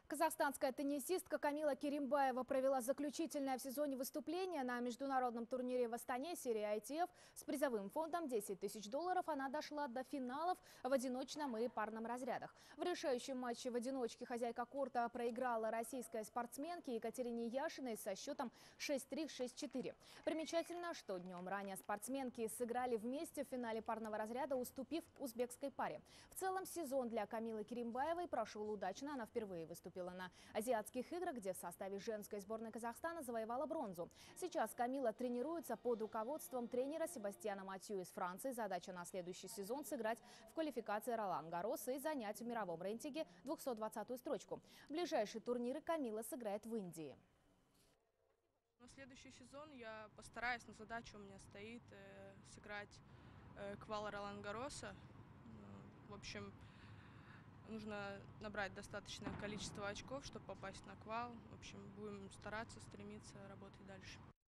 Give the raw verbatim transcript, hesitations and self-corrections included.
Казахстанская теннисистка Камила Керимбаева провела заключительное в сезоне выступление на международном турнире в Астане серии ай ти эф с призовым фондом десять тысяч долларов. Она дошла до финалов в одиночном и парном разрядах. В решающем матче в одиночке хозяйка корта проиграла российской спортсменке Екатерине Яшиной со счетом шесть три — шесть четыре. Примечательно, что днем ранее спортсменки сыграли вместе в финале парного разряда, уступив узбекской паре. В целом сезон для Камилы Керимбаевой прошел удачно. Она впервые выступила на азиатских играх, где в составе женской сборной Казахстана завоевала бронзу. Сейчас Камила тренируется под руководством тренера Себастьяна Матью из Франции. Задача на следующий сезон — сыграть в квалификации Ролан Гаррос и занять в мировом рейтинге двухсот двадцатую строчку. Ближайшие турниры Камила сыграет в Индии. На следующий сезон я постараюсь, но задача у меня стоит э, сыграть э, квал Ролан Гарроса. В общем, нужно набрать достаточное количество очков, чтобы попасть на квал. В общем, будем стараться, стремиться работать дальше.